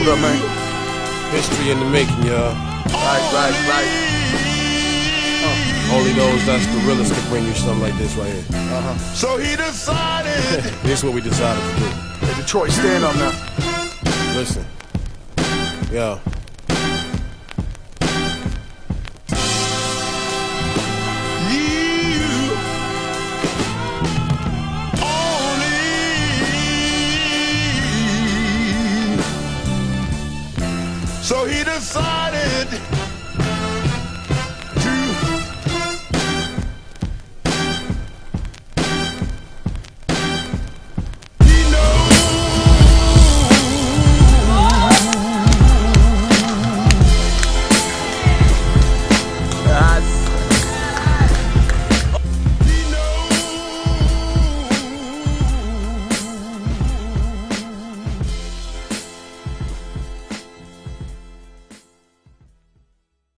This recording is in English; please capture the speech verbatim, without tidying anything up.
What up, man? History in the making, y'all. Right, right, right. Uh, only those that's the realest can bring you something like this right here. Uh-huh. So he decided. This is what we decided to do. Hey, Detroit, stand up now. Listen. Yo. So he decided